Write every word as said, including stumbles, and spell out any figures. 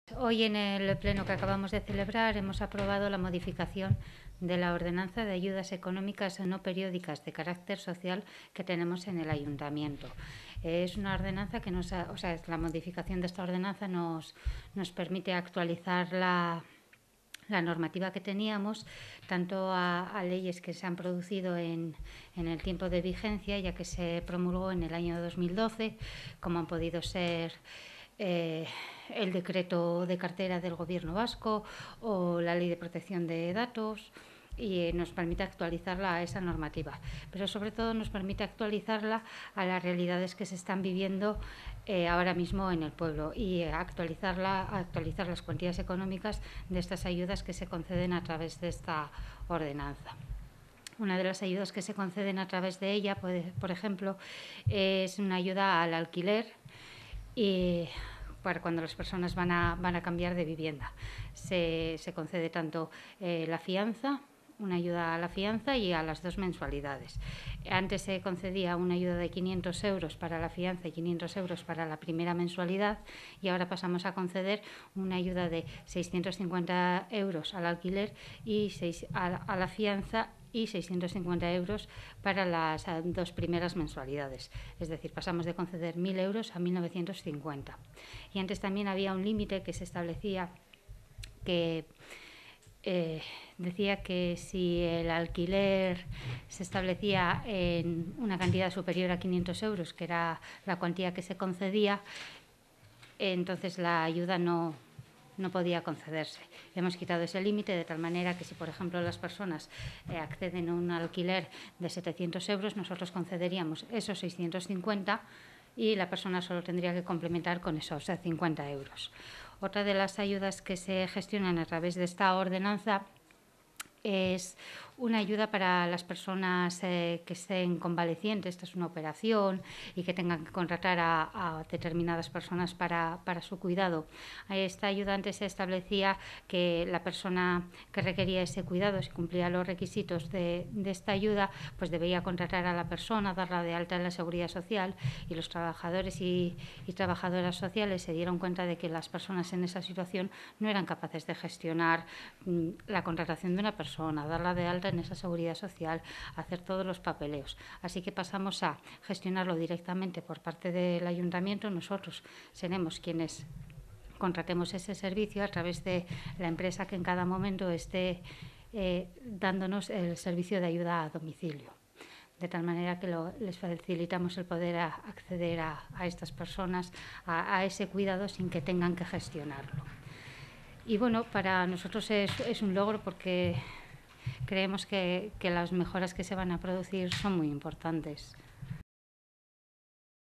Hoy, en el pleno que acabamos de celebrar, hemos aprobado la modificación de la ordenanza de ayudas económicas no periódicas de carácter social que tenemos en el ayuntamiento. Es una ordenanza que nos, ha, o sea, la modificación de esta ordenanza nos, nos permite actualizar la, la normativa que teníamos, tanto a, a leyes que se han producido en, en el tiempo de vigencia, ya que se promulgó en el año dos mil doce, como han podido ser Eh, el decreto de cartera del Gobierno vasco o la Ley de Protección de Datos, y nos permite actualizarla a esa normativa, pero sobre todo nos permite actualizarla a las realidades que se están viviendo eh, ahora mismo en el pueblo, y actualizarla, actualizar las cuantías económicas de estas ayudas que se conceden a través de esta ordenanza. Una de las ayudas que se conceden a través de ella, puede, por ejemplo, es una ayuda al alquiler, y para cuando las personas van a, van a cambiar de vivienda. Se, se concede tanto eh, la fianza, una ayuda a la fianza y a las dos mensualidades. Antes se concedía una ayuda de quinientos euros para la fianza y quinientos euros para la primera mensualidad, y ahora pasamos a conceder una ayuda de seiscientos cincuenta euros al alquiler y seis, a, a la fianza, y seiscientos cincuenta euros para las dos primeras mensualidades. Es decir, pasamos de conceder mil euros a mil novecientos cincuenta. Y antes también había un límite que se establecía, que eh, decía que si el alquiler se establecía en una cantidad superior a quinientos euros, que era la cuantía que se concedía, entonces la ayuda no no podía concederse. Hemos quitado ese límite, de tal manera que si, por ejemplo, las personas eh, acceden a un alquiler de setecientos euros, nosotros concederíamos esos seiscientos cincuenta y la persona solo tendría que complementar con esos cincuenta euros. Otra de las ayudas que se gestionan a través de esta ordenanza es una ayuda para las personas eh, que estén convalecientes. Esta es una operación y que tengan que contratar a, a determinadas personas para, para su cuidado. Esta ayuda antes se establecía que la persona que requería ese cuidado, si cumplía los requisitos de, de esta ayuda, pues debía contratar a la persona, darla de alta en la Seguridad Social, y los trabajadores y, y trabajadoras sociales se dieron cuenta de que las personas en esa situación no eran capaces de gestionar mm, la contratación de una persona, darla de alta en esa Seguridad Social, hacer todos los papeleos. Así que pasamos a gestionarlo directamente por parte del ayuntamiento. Nosotros seremos quienes contratemos ese servicio a través de la empresa que en cada momento esté eh, dándonos el servicio de ayuda a domicilio, de tal manera que lo, les facilitamos el poder a, acceder a, a estas personas a, a ese cuidado sin que tengan que gestionarlo. Y bueno, para nosotros es, es un logro, porque creemos que, que las mejoras que se van a producir son muy importantes.